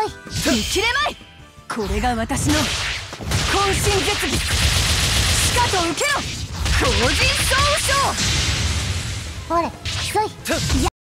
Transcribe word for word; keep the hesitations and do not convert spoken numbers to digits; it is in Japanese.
見切れまい。これが私の渾身絶技。しかと受けろ皇刃蒼雨衝。 ほれそい。